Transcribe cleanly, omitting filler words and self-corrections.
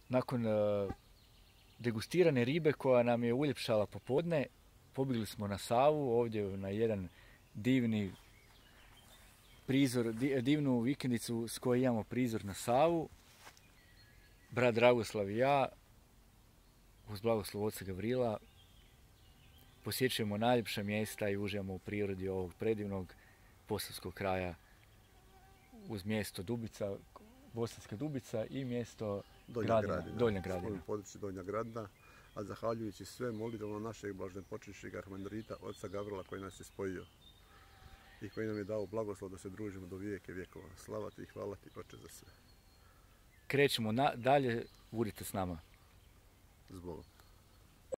Nakon degustirane ribe koja nam je uljepšala popodne, pobjegli smo na Savu, ovdje na jedan divni prizor, divnu vikendicu s kojoj imamo prizor na Savu. Brat Dragoslav i ja, uz blagoslov oca Gavrila, posjećujemo najljepša mjesta i uživamo u prirodi ovog predivnog posavskog kraja uz mjesto Dubica, Bosanska Dubica i mjesto Donja Gradina. Područje Donja Gradina, a zahvaljujući sve molitvama našeg blaženopočivšeg arhimandrita oca Gavrila koji nas je spojio i koji nam je dao blagoslov da se družimo do vijeke vjekova. Slava ti i hvala ti, Oče, za sve. Krećemo dalje, budite s nama. S Bogom.